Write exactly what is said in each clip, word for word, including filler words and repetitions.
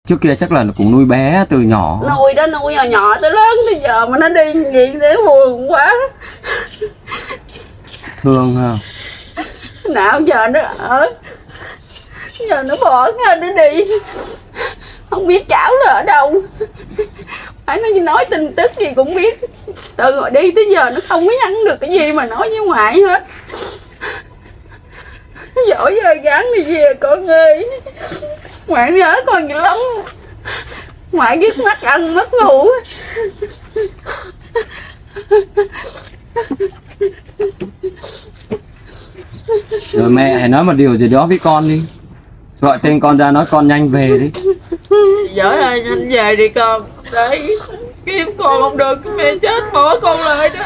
Trước kia chắc là cũng nuôi bé từ nhỏ. Nuôi đó, nuôi nhỏ nhỏ tới lớn tới giờ mà nó đi nghiện để buồn quá. Thương ha. Nào giờ nó ở, giờ nó bỏ ra nó đi, không biết cháu là ở đâu. Phải nó nói tin tức gì cũng biết. Từ rồi đi tới giờ nó không có nhắn được cái gì mà nói với ngoại hết. Giỏi giờ gắn đi về con ơi. Ngoại nhớ con dữ lắm. Ngoại dứt mắt ăn mất ngủ. Rồi mẹ hãy nói một điều gì đó với con đi. Gọi tên con ra nói con nhanh về đi. Giỏi ơi nhanh về đi con. Để kiếm con không được mẹ chết bỏ con lại đó.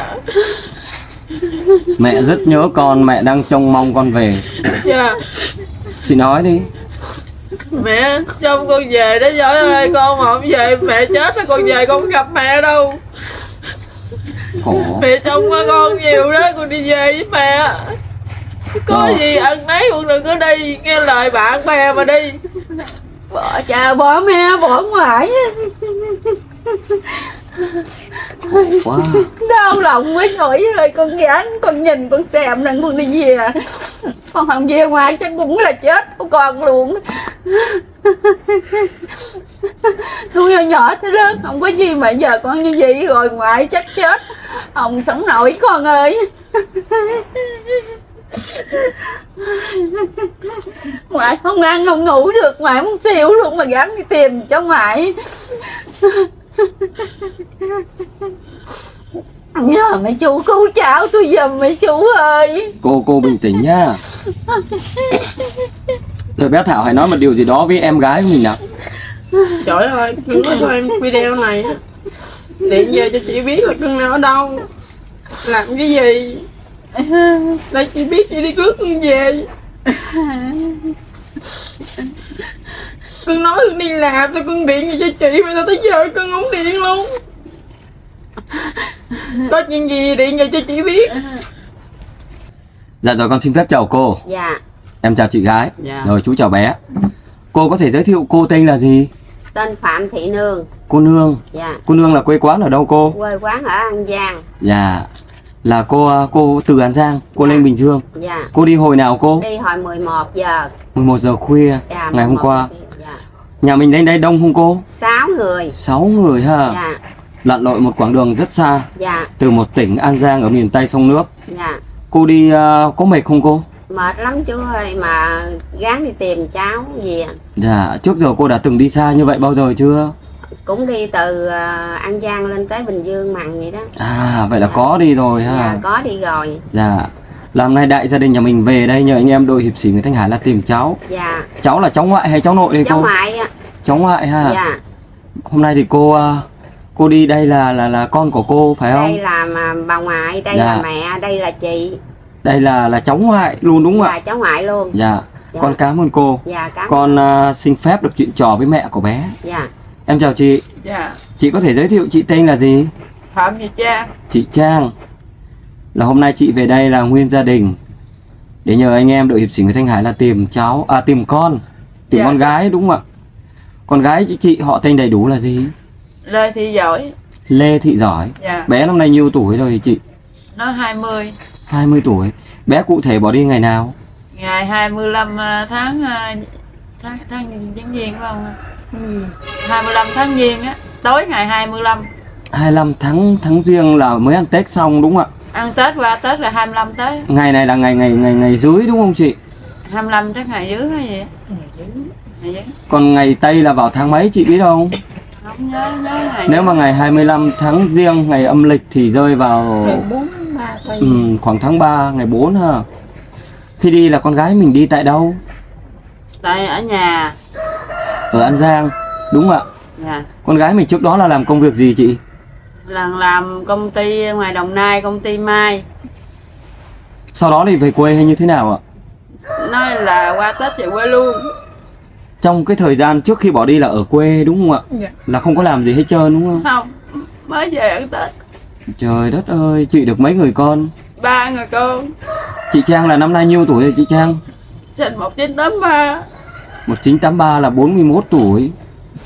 Mẹ rất nhớ con, mẹ đang trông mong con về. Dạ. Chị nói đi. Mẹ trông con về đó Giỏi ơi, con mà không về mẹ chết là con về con không gặp mẹ đâu. Khổ. Mẹ trông qua con nhiều đó, con đi về với mẹ. Có Đó. gì ăn nấy con đừng có đi, nghe lời bạn bè mà đi. Bỏ cha bỏ mẹ bỏ ngoại. Quá. Đau lòng quá Giỏi ơi, con gán con nhìn con xem rằng con đi về. Con không về ngoài chắc cũng là chết của con luôn. Nuôi nhỏ nhỏ tới lớn không có gì mà giờ con như vậy rồi ngoại chắc chết không sống nổi con ơi. Ngoại không ăn không ngủ được, ngoại muốn xỉu luôn mà gắng đi tìm cho ngoại. Nhờ mấy chú cứu cháu tôi giùm mấy chú ơi. Cô cô bình tĩnh nhá. Rồi bé Thảo hãy nói một điều gì đó với em gái của mình nào. Trời ơi, cưng có cho em video này á, điện về cho chị biết là cưng nào ở đâu, làm cái gì. Để chị biết chị đi cướp cưng về. Cưng nói cưng đi làm sao cưng điện gì cho chị mà sao tới giờ cưng không điện luôn. Có chuyện gì điện về cho chị biết. Dạ rồi con xin phép chào cô. Dạ. Em chào chị gái. Dạ. Rồi chú chào bé. Cô có thể giới thiệu cô tên là gì? Tên Phạm Thị Nương. Cô Nương. Dạ. Cô Nương là quê quán ở đâu cô? Quê quán ở An Giang. Dạ. Là cô cô từ An Giang, cô Dạ. lên Bình Dương. Dạ. Cô đi hồi nào cô? Đi hồi mười một giờ. mười một giờ khuya Dạ, ngày hôm qua. Dạ. Nhà mình đến đây đông không cô? sáu người. sáu người ha. Dạ. Lặn lội một quãng đường rất xa. Dạ. Từ một tỉnh An Giang ở miền Tây sông nước. Dạ. Cô đi uh, có mệt không cô? Mệt lắm chú ơi, mà gắng đi tìm cháu về. Dạ, trước giờ cô đã từng đi xa như vậy bao giờ chưa? Cũng đi từ uh, An Giang lên tới Bình Dương mặn vậy đó. À, vậy là Dạ. có đi rồi ha. Dạ, có đi rồi. Dạ. Làm nay đại gia đình nhà mình về đây nhờ anh em đội hiệp sĩ người Thanh Hải là tìm cháu. Dạ. Cháu là cháu ngoại hay cháu nội đây Cháu cô? ngoại á. Cháu ngoại ha. Dạ. Hôm nay thì cô uh, cô đi đây là là là con của cô phải không? Đây là mà bà ngoại, đây Dạ. là mẹ, đây là chị. Đây là là cháu ngoại luôn đúng không Dạ, ạ? cháu ngoại luôn. Dạ. Dạ. Con cảm ơn cô. Dạ, cảm Con uh, xin phép được chuyện trò với mẹ của bé. Dạ. Em chào chị. Dạ. Chị có thể giới thiệu chị tên là gì? Phạm Thị Trang. Chị Trang. Là hôm nay chị về đây là nguyên gia đình để nhờ anh em đội hiệp sĩ người Thanh Hải là tìm cháu, à tìm con, tìm Dạ. con gái đúng không ạ? Con gái chị, chị họ tên đầy đủ là gì? Lê Thị Giỏi. Lê Thị Giỏi. Dạ. Bé năm nay nhiêu tuổi rồi chị? Nó hai mươi. hai mươi tuổi. Bé cụ thể bỏ đi ngày nào? Ngày hai mươi lăm tháng tháng tháng giáng viên phải không? Ừ. hai mươi lăm tháng giêng á, tối ngày hai mươi lăm. hai mươi lăm tháng tháng giêng là mới ăn Tết xong đúng không ạ? Ăn Tết qua Tết là hai mươi lăm tới. Ngày này là ngày ngày ngày ngày dưới đúng không chị? hai mươi lăm tới ngày dưới hay gì á? Ngày dưới. Còn ngày Tây là vào tháng mấy chị biết không? Không nhớ nhớ ngày. Nếu mà ngày hai mươi lăm tháng giêng ngày âm lịch thì rơi vào ngày bốn tháng ba Tây. ừ, khoảng tháng ba ngày bốn ha. Khi đi là con gái mình đi tại đâu? Tại ở nhà. Ở An Giang đúng không ạ? Dạ. Con gái mình trước đó là làm công việc gì chị? Là làm công ty ngoài Đồng Nai, công ty Mai. Sau đó thì về quê hay như thế nào ạ? Nói là qua Tết về quê luôn. Trong cái thời gian trước khi bỏ đi là ở quê đúng không ạ? Dạ. Là không có làm gì hết trơn đúng không? Không, mới về ăn Tết. Trời đất ơi, chị được mấy người con? Ba người con. Chị Trang là năm nay nhiêu tuổi rồi chị Trang? Sinh một chín tám ba. một chín tám ba là bốn mươi mốt tuổi.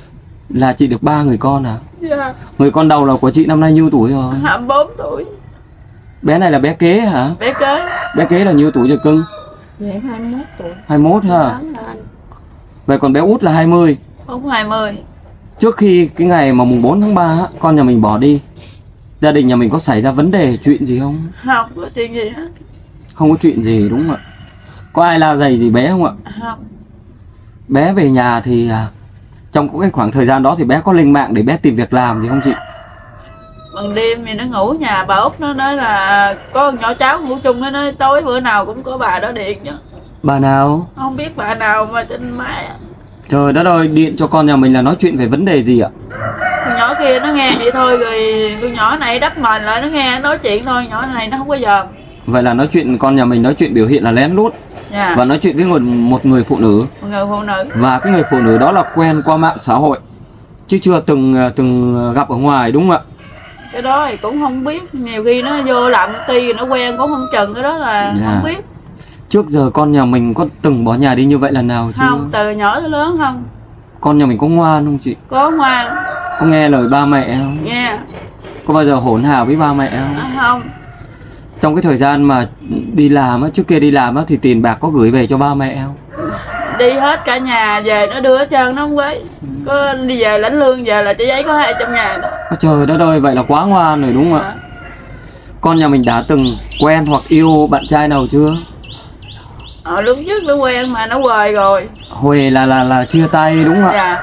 Là chị được ba người con à? Dạ. Người con đầu là của chị năm nay nhiêu tuổi rồi? hai mươi bốn tuổi. Bé này là bé kế hả? Bé kế. Bé kế là nhiêu tuổi rồi cưng? Dạ hai mươi mốt tuổi. hai mươi mốt ha. Lớn lên. Vậy còn bé út là hai mươi. Không hai mươi. Trước khi cái ngày mà mùng bốn tháng ba á, con nhà mình bỏ đi, gia đình nhà mình có xảy ra vấn đề chuyện gì không? Không có chuyện gì hết. Không có chuyện gì đúng không ạ? Có ai la giày gì bé không ạ? Không. Bé về nhà thì à, trong cái khoảng thời gian đó thì bé có lên mạng để bé tìm việc làm gì không chị? Bằng đêm thì nó ngủ nhà bà Út, nó nói là có con nhỏ cháu ngủ chung, nó nói tối bữa nào cũng có bà đó điện chứ. Bà nào? Không biết bà nào mà trên máy. Trời đất ơi, điện cho con nhà mình là nói chuyện về vấn đề gì ạ? Con nhỏ kia nó nghe vậy thôi, rồi con nhỏ này đắp mền lại nó nghe nói chuyện thôi, nhỏ này nó không có dòm. Vậy là nói chuyện, con nhà mình nói chuyện biểu hiện là lén lút. Dạ. Và nói chuyện với một, một người phụ nữ. Một người phụ nữ. Và cái người phụ nữ đó là quen qua mạng xã hội, chứ chưa từng từng gặp ở ngoài đúng không ạ? Cái đó thì cũng không biết, nhiều khi nó vô làm công ty nó quen cũng không chừng, cái đó là Dạ. không biết. Trước giờ con nhà mình có từng bỏ nhà đi như vậy lần nào chưa? Không, từ nhỏ tới lớn không. Con nhà mình có ngoan không chị? Có ngoan. Có nghe lời ba mẹ không? Nghe. Có bao giờ hỗn hào với ba mẹ không? À, không. Trong cái thời gian mà đi làm á, trước kia đi làm á, thì tiền bạc có gửi về cho ba mẹ không? Đi hết cả nhà về nó đưa hết trơn, nó không quấy. Có đi về lãnh lương về là chỉ giấy có hai trăm ngàn đó. Ôi trời đất ơi, vậy là quá ngoan rồi đúng không ạ? Con nhà mình đã từng quen hoặc yêu bạn trai nào chưa? Ờ, lúc trước nó quen mà nó quời rồi. Huề là là là chia tay đúng không ạ? Dạ.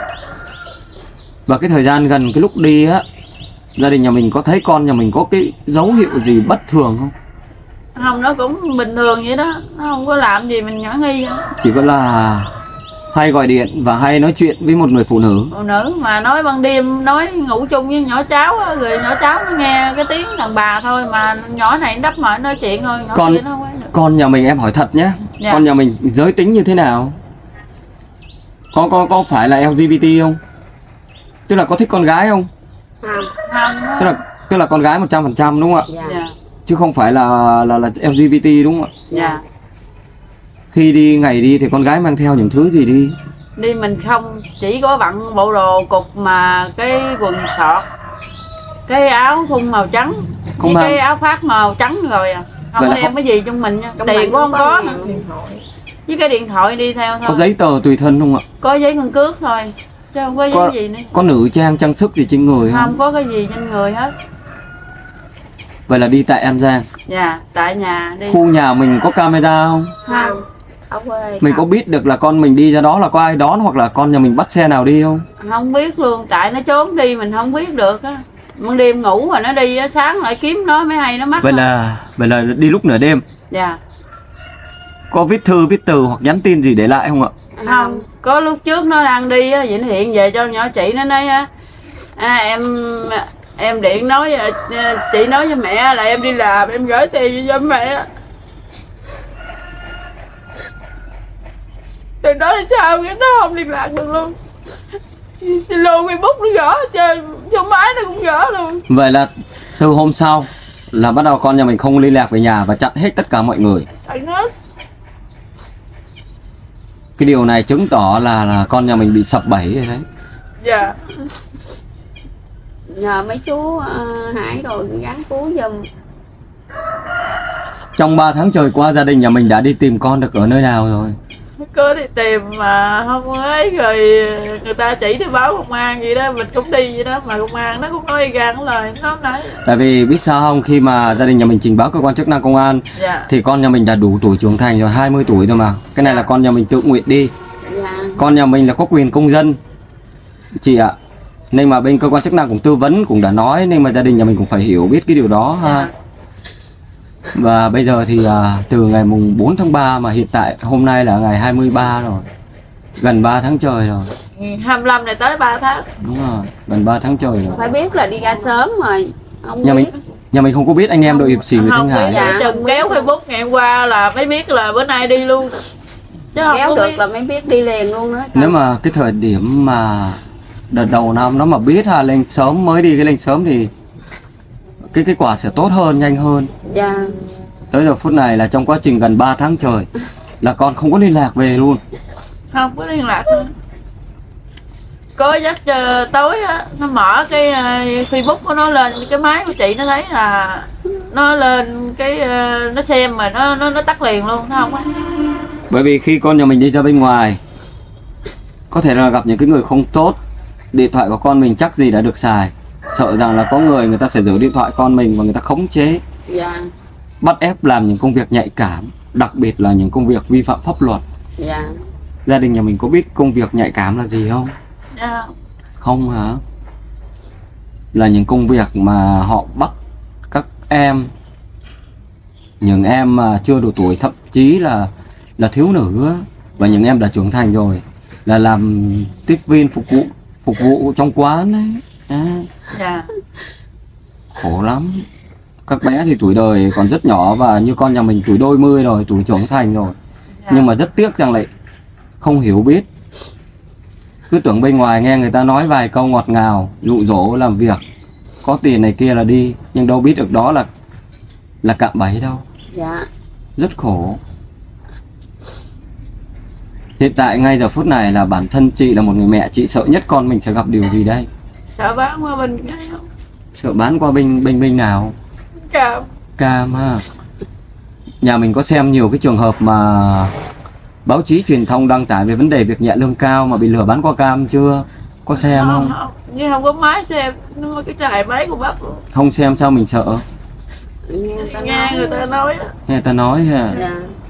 Và cái thời gian gần cái lúc đi á, gia đình nhà mình có thấy con nhà mình có cái dấu hiệu gì bất thường không? Không, nó cũng bình thường vậy đó, nó không có làm gì mình nhỏ nghi. Chỉ có là hay gọi điện và hay nói chuyện với một người phụ nữ. Phụ nữ mà nói ban đêm, nói ngủ chung với nhỏ cháu á, rồi nhỏ cháu nó nghe cái tiếng đàn bà thôi, mà nhỏ này đắp mệnh nói chuyện thôi, nhỏ Con, kia nó không quấy được. con nhà mình em hỏi thật nhé. Dạ. Con nhà mình giới tính như thế nào? Có có có phải là lờ giê bê tê không? Tức là có thích con gái không? Không. Không. Tức là tức là con gái một trăm phần trăm đúng không ạ? Dạ. Dạ. Chứ không phải là là là lờ giê bê tê đúng không ạ? Dạ. Khi đi ngày đi thì con gái mang theo những thứ gì đi? Đi mình không, chỉ có bận bộ đồ cục mà cái quần sọt, cái áo thun màu trắng, Không với mang. cái áo khoác màu trắng rồi à. Không Vậy có là đem không- cái gì trong mình nha. Trong Tiền mình cũng không có có nhiều. nữa. Với cái điện thoại đi theo thôi. Có giấy tờ tùy thân không ạ? Có giấy căn cước thôi, chứ không có giấy Có, gì nữa. có nữ trang trang sức gì trên người không? Không có cái gì trên người hết. Vậy là đi tại An Giang. Dạ, tại nhà đi. Khu nhà mình có camera không? Không. Ở quê Mình có không. biết được là con mình đi ra đó là có ai đón hoặc là con nhà mình bắt xe nào đi không? Không biết luôn, tại nó trốn đi mình không biết được á. Ban đêm ngủ mà nó đi á, sáng lại kiếm nó mới hay nó mắc. Vậy là vậy là đi lúc nửa đêm. Dạ. Có viết thư, viết từ hoặc nhắn tin gì để lại không ạ? Không, có lúc trước nó đang đi á, vậy nó hiện về cho nhỏ chị nó nói á, à, em em điện nói à, chị nói với mẹ là em đi làm, em gửi tiền cho mẹ. Từ đó thì sao cái nó không liên lạc được luôn. Zalo, Facebook nó gỡ hết trơn, số máy nó cũng gỡ luôn. Vậy là từ hôm sau là bắt đầu con nhà mình không liên lạc về nhà và chặn hết tất cả mọi người. Tại nó Cái điều này chứng tỏ là, là con nhà mình bị sập bẫy rồi đấy. dạ. Nhờ mấy chú uh, Hải rồi gắn cứu giùm. Trong ba tháng trời qua gia đình nhà mình đã đi tìm con được ở nơi nào rồi? Có đi tìm mà không ấy, rồi người ta chỉ đi báo công an vậy đó, mình cũng đi vậy đó, mà công an nó cũng nói gan lời nó không nói. Tại vì biết sao không, khi mà gia đình nhà mình trình báo cơ quan chức năng công an Dạ. thì con nhà mình đã đủ tuổi trưởng thành rồi, hai mươi tuổi rồi mà. Cái này là con nhà mình tự nguyện đi. Dạ. Con nhà mình là có quyền công dân chị ạ. Nên mà bên cơ quan chức năng cũng tư vấn, cũng đã nói, nên mà gia đình nhà mình cũng phải hiểu biết cái điều đó ha. Dạ. Và bây giờ thì à, từ ngày mùng bốn tháng ba mà hiện tại hôm nay là ngày hai mươi ba rồi. Gần ba tháng trời rồi. hai mươi lăm này tới ba tháng. Đúng rồi, gần ba tháng trời rồi. Phải biết là đi ra sớm rồi. Không Nhà biết. mình nhà mình không có biết anh em đội hiệp sĩ người Thanh Không biết, Hải. dạ. chừng kéo Facebook ngày hôm qua là mới biết là bữa nay đi luôn. Chứ không Kéo có được biết. là mới biết đi liền luôn đó. Nếu mà cái thời điểm mà đợt đầu năm nó mà biết ha, lên sớm mới đi cái lên sớm thì cái kết quả sẽ tốt hơn, nhanh hơn. Dạ. Tới giờ phút này là trong quá trình gần ba tháng trời là con không có liên lạc về luôn. Không có liên lạc nữa. có giấc uh, tối á, nó mở cái uh, Facebook của nó lên, cái máy của chị nó thấy là nó lên cái uh, nó xem mà nó nó nó tắt liền luôn, nó không á. Bởi vì khi con nhà mình đi ra bên ngoài có thể là gặp những cái người không tốt, điện thoại của con mình chắc gì đã được xài, sợ rằng là có người người ta sẽ giữ điện thoại con mình và người ta khống chế, Dạ. bắt ép làm những công việc nhạy cảm, đặc biệt là những công việc vi phạm pháp luật. Dạ. Gia đình nhà mình có biết công việc nhạy cảm là gì không? Dạ. Không hả? Là những công việc mà họ bắt các em, những em mà chưa đủ tuổi, thậm chí là là thiếu nữ và những em đã trưởng thành rồi, là làm tiếp viên phục vụ phục vụ trong quán đấy. À, Dạ. khổ lắm. Các bé thì tuổi đời còn rất nhỏ và như con nhà mình tuổi đôi mươi rồi, tuổi trưởng thành rồi. Dạ. Nhưng mà rất tiếc rằng lại không hiểu biết. Cứ tưởng bên ngoài nghe người ta nói vài câu ngọt ngào, dụ dỗ làm việc, có tiền này kia là đi, nhưng đâu biết được đó là là cạm bẫy đâu. Dạ. Rất khổ. Hiện tại ngay giờ phút này là bản thân chị là một người mẹ, chị sợ nhất con mình sẽ gặp điều gì đây? Sợ bán qua bên cái không? Sợ bán qua bên bên bên nào? Cam. Cam ha. Nhà mình có xem nhiều cái trường hợp mà báo chí truyền thông đăng tải về vấn đề việc nhẹ lương cao mà bị lừa bán qua cam chưa? Có xem không? Không, nhưng không có máy xem, nó mới cái chạy máy của bác luôn. Không xem sao mình sợ? Nghe người ta Nghe nói. người ta nói á. Nghe người ta nói ha. Dạ.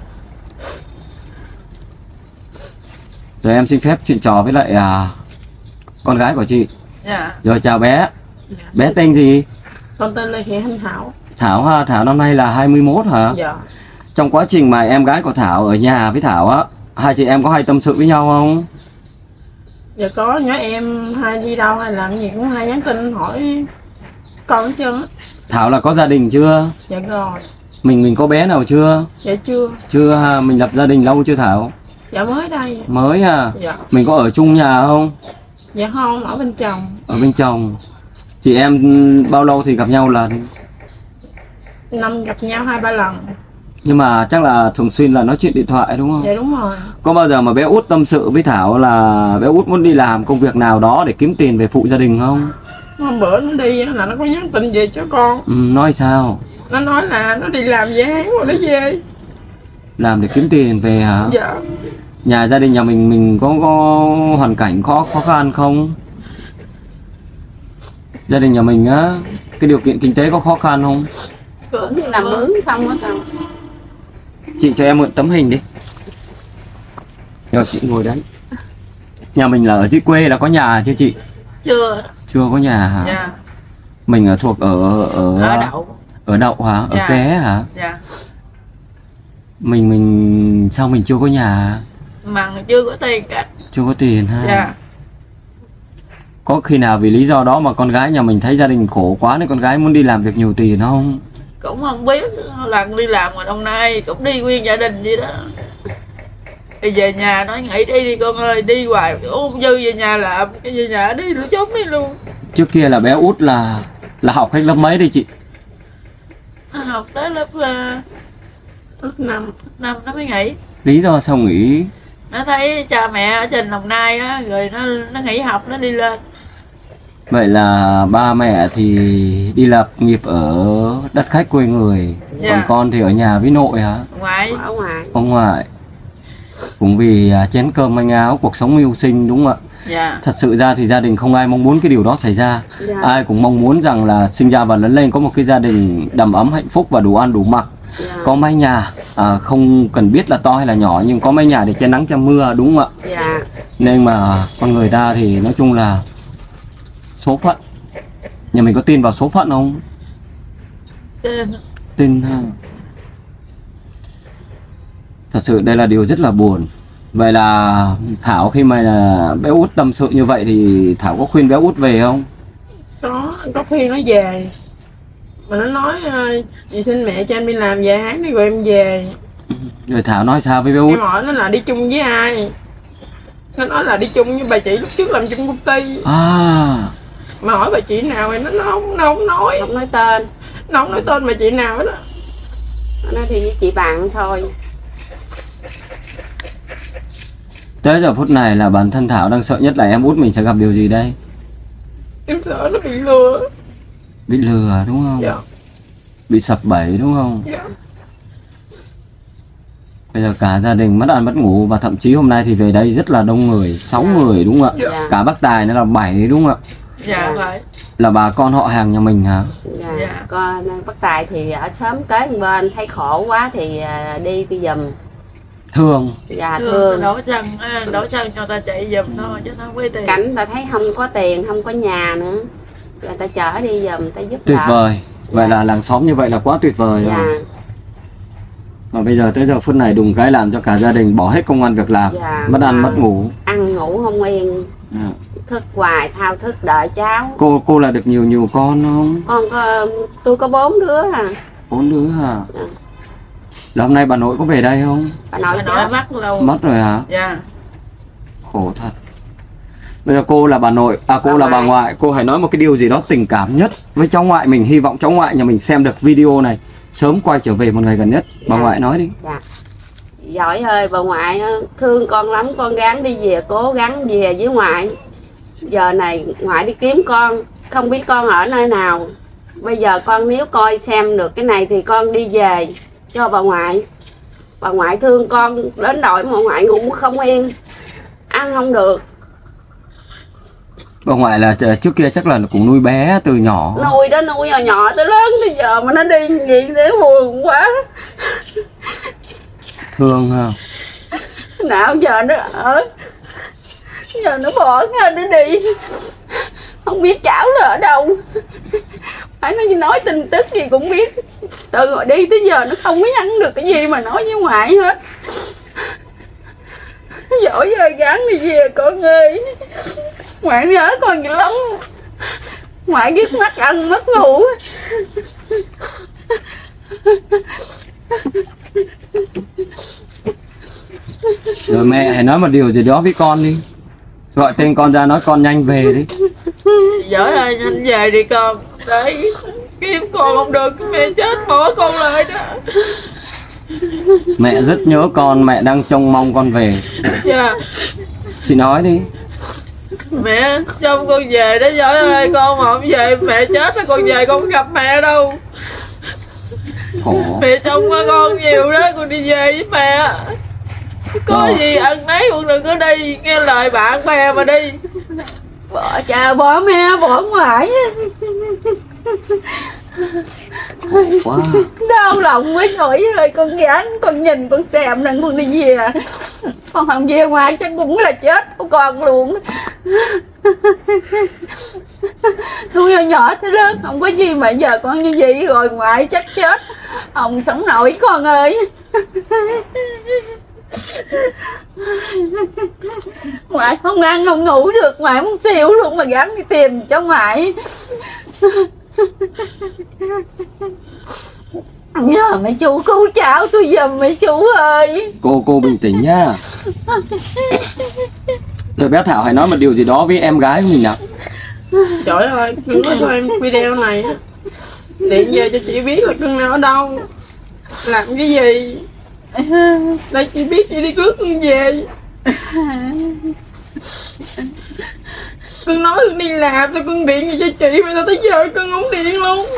Rồi em xin phép chuyện trò với lại à, con gái của chị. Dạ. Rồi chào bé. Dạ. Bé tên gì? Con tên là Hiền Thanh Thảo. Thảo ha. Thảo năm nay là hai mươi mốt hả? Dạ. Trong quá trình mà em gái của Thảo ở nhà với Thảo á, hai chị em có hay tâm sự với nhau không? Dạ có, nhỏ em hay đi đâu hay làm gì cũng hay nhắn tin hỏi con hết trơn á. Thảo là có gia đình chưa? Dạ rồi. Mình mình có bé nào chưa? Dạ chưa. Chưa ha. Mình lập gia đình lâu chưa Thảo? Dạ mới đây. Mới ha. Dạ. Mình có ở chung nhà không? Dạ không, ở bên chồng. Ở bên chồng. Chị em bao lâu thì gặp nhau lần? Năm gặp nhau hai ba lần. Nhưng mà chắc là thường xuyên là nói chuyện điện thoại đúng không? Dạ đúng rồi. Có bao giờ mà bé Út tâm sự với Thảo là bé Út muốn đi làm công việc nào đó để kiếm tiền về phụ gia đình không? Hôm bữa nó đi á, là nó có nhắn tin về cho con. Ừ, nói sao? Nó nói là nó đi làm về Hán rồi nó về. Làm để kiếm tiền về hả? Dạ. Nhà gia đình nhà mình mình có có hoàn cảnh khó khó khăn không? Gia đình nhà mình á, cái điều kiện kinh tế có khó khăn không? Cũng như làm mướn xong hết rồi. Chị cho em mượn tấm hình đi. Rồi chị ngồi đấy. Nhà mình là ở dưới quê là có nhà chưa chị? Chưa. Chưa có nhà hả? Dạ. Mình ở thuộc ở ở Ở Đậu. Ở Đậu hả? Ở Dạ. Ké hả? Dạ. Mình mình sao mình chưa có nhà? Mà chưa có tiền cả. Chưa có tiền ha? Dạ. Có khi nào vì lý do đó mà con gái nhà mình thấy gia đình khổ quá nên con gái muốn đi làm việc nhiều tiền không? Cũng không biết, lần đi làm ngoài hôm nay cũng đi nguyên gia đình vậy đó. Thì về nhà nói nghỉ đi đi con ơi, đi hoài ôm dư về nhà làm, cái về nhà đi nó trốn đi luôn. Trước kia là bé Út là là học hết lớp mấy đi chị? Nó học tới lớp uh, Lớp năm. năm nó mới nghỉ. Lý do sao nghỉ? Nó thấy cha mẹ ở trên Đồng Nai á, rồi nó nó nghỉ học nó đi lên. Vậy là ba mẹ thì đi lập nghiệp ở đất khách quê người, Dạ. còn con thì ở nhà với nội hả? Ngoại. Ở ngoài. Ông ngoại. Cũng vì à, chén cơm manh áo, cuộc sống mưu sinh đúng không ạ? Dạ. Thật sự ra thì gia đình không ai mong muốn cái điều đó xảy ra. Dạ. Ai cũng mong muốn rằng là sinh ra và lớn lên có một cái gia đình đầm ấm hạnh phúc và đủ ăn đủ mặc. Dạ. Có mái nhà, à, không cần biết là to hay là nhỏ nhưng có mái nhà để che nắng che mưa đúng không ạ? Dạ. Nên mà con người ta thì nói chung là số phận. Nhà mình có tin vào số phận không? Trên. Tin ha. Thật sự đây là điều rất là buồn. Vậy là Thảo khi mà bé Út tâm sự như vậy thì Thảo có khuyên bé Út về không? Có, có khi nó về. Mà nó nói chị xin mẹ cho em đi làm về Hán đi rồi em về. Rồi Thảo nói sao với bé Út? Em hỏi nó là đi chung với ai. Nó nói là đi chung với bà chị lúc trước làm chung công ty. À. Mà hỏi bà chị nào thì nó, nó, không, nó không nói. Không nói tên. Nó không nói tên bà chị nào hết á. Nó nói thì với chị bạn thôi. Tới giờ phút này là bản thân Thảo đang sợ nhất là em út mình sẽ gặp điều gì đây? Em sợ nó bị lừa. Bị lừa đúng không? Dạ. Bị sập bẫy đúng không? Dạ. Bây giờ cả gia đình mất ăn mất ngủ, và thậm chí hôm nay thì về đây rất là đông người, sáu Dạ. người đúng không ạ? Dạ. Cả bác Tài nữa là bảy đúng không ạ? Dạ phải. Là bà con họ hàng nhà mình hả? Dạ. Dạ. Con bác Tài thì ở sớm tới một bên thấy khổ quá thì à, đi đi giùm. Thương. Dạ Thương thương. đổ xăng, đổ xăng cho ta chạy giùm thôi chứ không có tiền. Cảnh ta thấy không có tiền, không có nhà nữa, người ta chở đi giùm, ta giúp Tuyệt đỡ. vời. Vậy Dạ. là làng xóm như vậy là quá tuyệt vời Dạ. rồi. Mà bây giờ tới giờ phút này đùng cái làm cho cả gia đình bỏ hết công ăn việc làm, Dạ. mất ăn Dạ. mất ngủ. Ăn ngủ không yên, À. thức hoài thao thức đợi cháu. Cô cô là được nhiều nhiều con không? Con có tôi có bốn đứa à. Bốn đứa hả? Dạ. Là hôm nay bà nội có về đây không? Bà nội Bà chết. nội mất lâu. Mất rồi hả? Dạ. Khổ thật. Bây giờ cô là bà nội, à cô Bà là bà ngoại. ngoại, cô hãy nói một cái điều gì đó tình cảm nhất với cháu ngoại mình. Hy vọng cháu ngoại nhà mình xem được video này sớm quay trở về một ngày gần nhất. Bà Dạ. ngoại nói đi. Dạ. Giỏi ơi, bà ngoại á, thương con lắm, con gắng đi về, cố gắng về với ngoại. Giờ này ngoại đi kiếm con, không biết con ở nơi nào. Bây giờ con nếu coi xem được cái này thì con đi về cho bà ngoại. Bà ngoại thương con đến nỗi mà ngoại ngủ không yên, ăn không được. Bà ngoại là ch- trước kia chắc là cũng nuôi bé từ nhỏ. Nuôi đó nuôi nhỏ nhỏ tới lớn tới giờ mà nó đi như vậy để buồn quá. Thương ha. Nào giờ nó ở, giờ nó bỏ ra nó đi, không biết cháu là ở đâu. Phải nó nói tin tức gì cũng biết. Từ hồi đi tới giờ nó không có nhắn được cái gì mà nói với ngoại hết. Giỏi ơi, gắng đi về con ơi. Ngoại nhớ con dữ lắm. Ngoại biết mất ăn mất ngủ. Rồi mẹ hãy nói một điều gì đó với con đi. Gọi tên con ra nói con nhanh về đi. Giỏi ơi, nhanh về đi con. Để kiếm con không được, mẹ chết bỏ con lại đó. Mẹ rất nhớ con, mẹ đang trông mong con về. Dạ. Chị nói đi. Mẹ trông con về đó Giỏi ơi, con mà không về mẹ chết là con về con không gặp mẹ đâu. Khổ. Mẹ trông qua con nhiều đó, con đi về với mẹ. Có Rồi. gì ăn nấy con đừng có đi, nghe lời bạn bè mà đi. Bỏ cha, bỏ mẹ, bỏ ngoại. Quá. Đau lòng quá Giỏi ơi, con gắng, con nhìn, con xem rằng con đi về. Con không về ngoài chắc cũng là chết của con luôn. Nuôi nhỏ nhỏ tới lớn, không có gì mà giờ con như vậy rồi ngoại chắc chết. Không sống nổi con ơi. Ngoại không ăn không ngủ được, ngoại muốn xỉu luôn mà gắng đi tìm cho ngoại. Nhờ mấy chú cứu cháu tôi giùm mấy chú ơi. Cô cô bình tĩnh nhá. Rồi bé Thảo hãy nói một điều gì đó với em gái của mình nào. Trời ơi, cưng có cho em video này á, điện về cho chị biết là cưng nào ở đâu, làm cái gì, để chị biết chị đi cướp cưng về. Cưng nói cưng đi làm, sao cưng điện gì cho chị mà sao tới giờ cưng không điện luôn.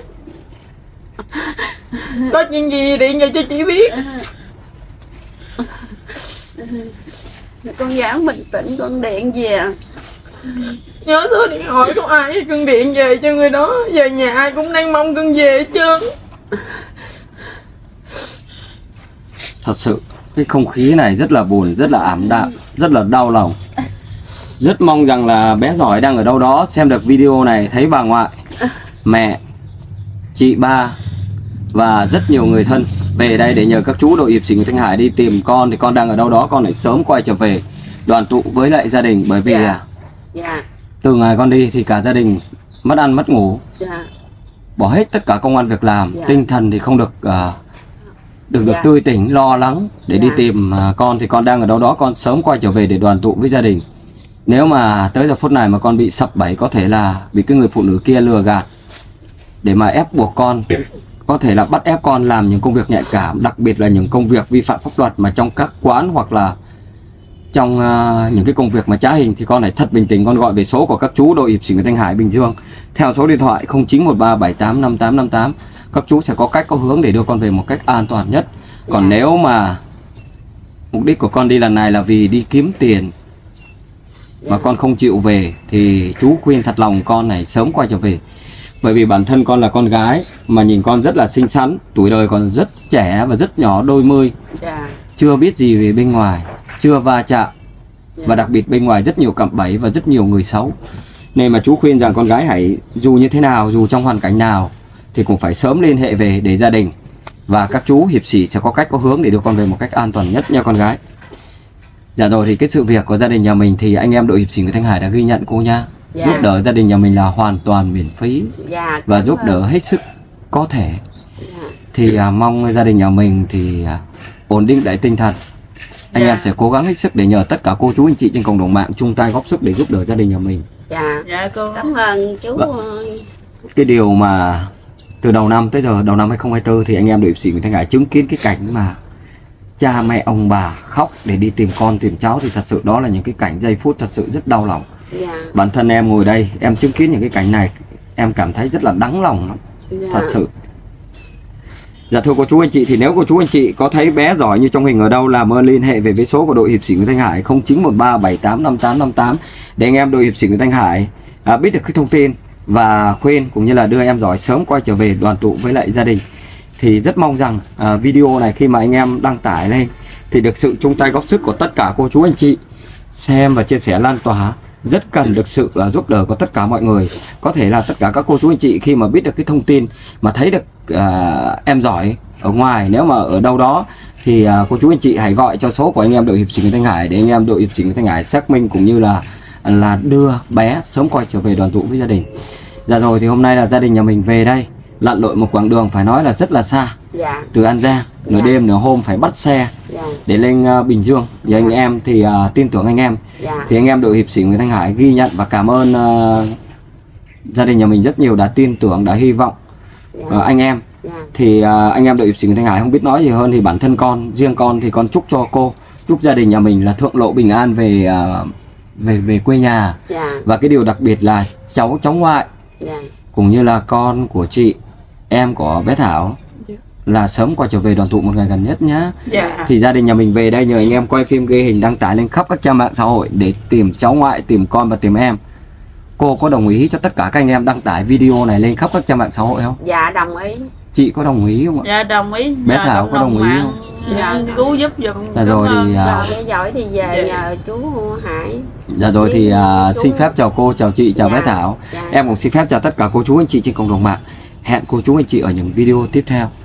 Có chuyện gì điện về cho chị biết. Con gắng bình tĩnh, con điện về. Nhớ số điện thoại của ai cưng điện về cho người đó. Về nhà ai cũng đang mong cưng về hết trơn. Thật sự cái không khí này rất là buồn, rất là ảm đạm, rất là đau lòng. Rất mong rằng là bé Giỏi đang ở đâu đó xem được video này, thấy bà ngoại, mẹ, chị ba và rất nhiều người thân về đây để nhờ các chú đội hiệp sĩ Nguyễn Thanh Hải đi tìm con. Thì con đang ở đâu đó, con phải sớm quay trở về đoàn tụ với lại gia đình. Bởi vì Dạ. là Dạ, từ ngày con đi thì cả gia đình mất ăn mất ngủ, dạ, bỏ hết tất cả công ăn việc làm, Dạ. tinh thần thì không được uh, được được Dạ. tươi tỉnh, lo lắng để đi Dạ. tìm uh, con. Thì con đang ở đâu đó, con sớm quay trở về để đoàn tụ với gia đình. Nếu mà tới giờ phút này mà con bị sập bẫy, có thể là bị cái người phụ nữ kia lừa gạt để mà ép buộc con, có thể là bắt ép con làm những công việc nhạy cảm, đặc biệt là những công việc vi phạm pháp luật mà trong các quán hoặc là trong uh, những cái công việc mà trá hình thì con hãy thật bình tĩnh, con gọi về số của các chú đội hiệp sĩ người Thanh Hải Bình Dương theo số điện thoại không chín một ba bảy tám năm tám năm tám. Các chú sẽ có cách có hướng để đưa con về một cách an toàn nhất. Còn Dạ. nếu mà mục đích của con đi lần này là vì đi kiếm tiền mà Dạ. con không chịu về thì chú khuyên thật lòng con này sớm quay trở về. Bởi vì bản thân con là con gái mà nhìn con rất là xinh xắn, tuổi đời còn rất trẻ và rất nhỏ, đôi mươi, Dạ. chưa biết gì về bên ngoài, chưa va chạm, Dạ. và đặc biệt bên ngoài rất nhiều cạm bẫy và rất nhiều người xấu. Nên mà chú khuyên rằng con gái hãy dù như thế nào, dù trong hoàn cảnh nào thì cũng phải sớm liên hệ về để gia đình và các chú hiệp sĩ sẽ có cách có hướng để đưa con về một cách an toàn nhất nha con gái. Dạ rồi, thì cái sự việc của gia đình nhà mình thì anh em đội hiệp sĩ người Thanh Hải đã ghi nhận cô nha. Dạ. Giúp đỡ gia đình nhà mình là hoàn toàn miễn phí Dạ. và cảm giúp ơn. đỡ hết sức có thể. Dạ. Thì à, mong gia đình nhà mình thì à, ổn định lại tinh thần. Anh Dạ. em sẽ cố gắng hết sức để nhờ tất cả cô chú anh chị trên cộng đồng mạng chung tay góp sức để giúp đỡ gia đình nhà mình. Dạ. Dạ cô. Cảm ơn chú Vâng. ơi. Cái điều mà từ đầu năm tới giờ, đầu năm hai không hai tư thì anh em đội hiệp sĩ người Thanh Hải chứng kiến cái cảnh mà cha mẹ ông bà khóc để đi tìm con tìm cháu, thì thật sự đó là những cái cảnh giây phút thật sự rất đau lòng. Dạ. Bản thân em ngồi đây em chứng kiến những cái cảnh này, em cảm thấy rất là đắng lòng lắm, Dạ. thật sự. Dạ thưa cô chú anh chị, thì nếu cô chú anh chị có thấy bé giỏi như trong hình ở đâu, làm ơn liên hệ về với số của đội hiệp sĩ người Thanh Hải không chín một ba bảy tám năm tám năm tám để anh em đội hiệp sĩ người Thanh Hải à, biết được cái thông tin và khuyên cũng như là đưa em giỏi sớm quay trở về đoàn tụ với lại gia đình. Thì rất mong rằng à, video này khi mà anh em đăng tải lên thì được sự chung tay góp sức của tất cả cô chú anh chị xem và chia sẻ lan tỏa, rất cần được sự uh, giúp đỡ của tất cả mọi người. Có thể là tất cả các cô chú anh chị khi mà biết được cái thông tin mà thấy được uh, em giỏi ở ngoài, nếu mà ở đâu đó thì uh, cô chú anh chị hãy gọi cho số của anh em đội hiệp sĩ người Thanh Hải để anh em đội hiệp sĩ người Thanh Hải xác minh cũng như là là đưa bé sớm quay trở về đoàn tụ với gia đình. Dạ rồi, thì hôm nay là gia đình nhà mình về đây lặn lội một quãng đường phải nói là rất là xa, Dạ. từ An Giang, nửa Dạ. đêm nửa hôm phải bắt xe Dạ. để lên uh, Bình Dương. Và anh em thì uh, tin tưởng anh em, Dạ. thì anh em đội hiệp sĩ người Thanh Hải ghi nhận và cảm ơn uh, gia đình nhà mình rất nhiều, đã tin tưởng, đã hy vọng Dạ. uh, anh em. Dạ. Thì uh, anh em đội hiệp sĩ người Thanh Hải không biết nói gì hơn, thì bản thân con, riêng con thì con chúc cho cô, chúc gia đình nhà mình là thượng lộ bình an về uh, về về quê nhà. Dạ. Và cái điều đặc biệt là cháu cháu ngoại Dạ. cũng như là con của chị, em của bé Thảo là sớm quay trở về đoàn tụ một ngày gần nhất nhá. Dạ. Thì gia đình nhà mình về đây nhờ anh em quay phim ghi hình đăng tải lên khắp các trang mạng xã hội để tìm cháu ngoại, tìm con và tìm em. Cô có đồng ý cho tất cả các anh em đăng tải video này lên khắp các trang mạng xã hội không? Dạ đồng ý. Chị có đồng ý không ạ? Dạ đồng ý. Bé Nhờ Thảo cộng có đồng ý mạng, không? Dạ. cứu giúp giùm. Dạ Cảm rồi ơn. thì à, Giờ bé giỏi thì về Dạ. nhờ chú Hải. dạ rồi thì à, Chú- xin phép chào cô, chào chị, chào Dạ. bé Thảo. Dạ. Em cũng xin phép chào tất cả cô chú anh chị trên cộng đồng mạng. Hẹn cô chú anh chị ở những video tiếp theo.